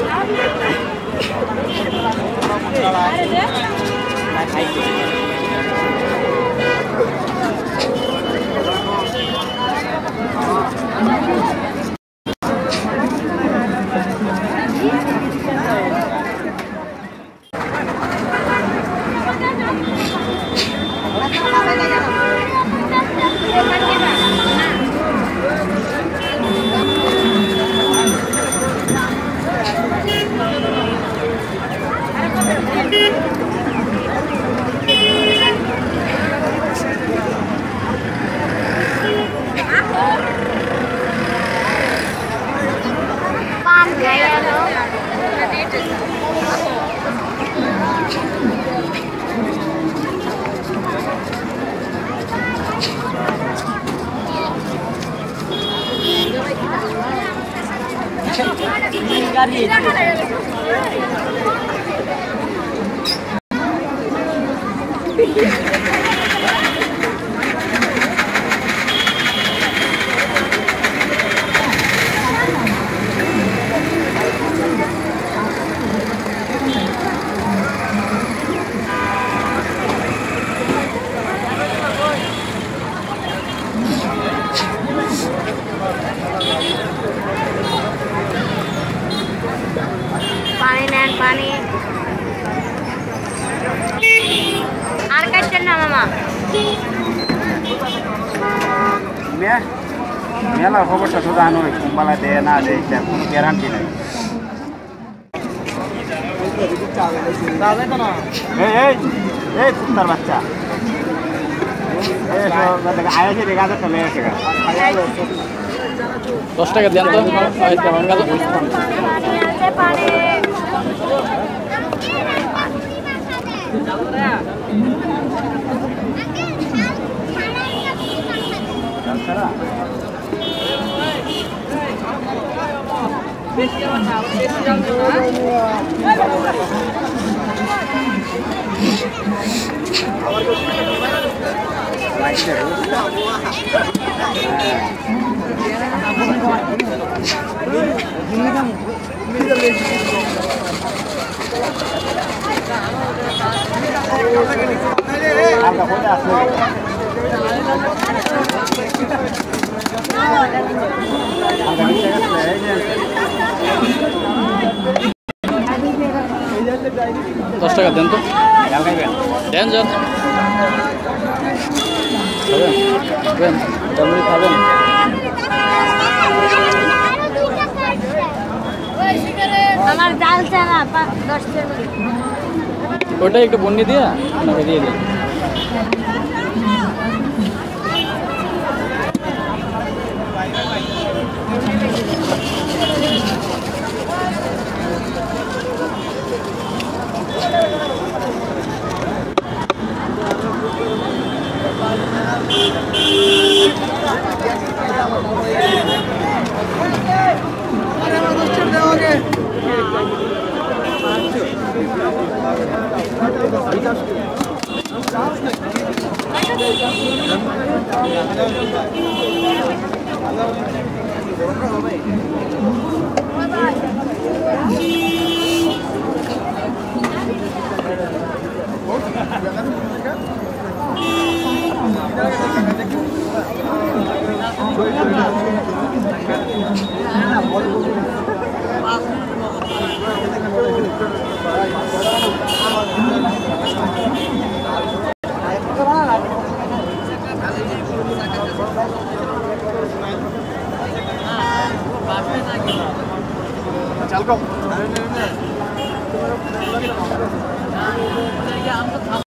पानी नेन पानी আর কাটছেন না মামা মেলা খবরটা তো জানোই কুম্বালা দেয় না দেয় কোনো গ্যারান্টি নেই এই কুত্তার বাচ্চা আয়াসে রেখা তো চলে এসে 10 টাকা দেন তো কেমন গেল পানি दस टाका दें तो दें जान खाबेन আমার ডাল চানা 10 টাকা ওটা একটু বন্নি দিয়া আপনাকে দিয়ে দিই चल को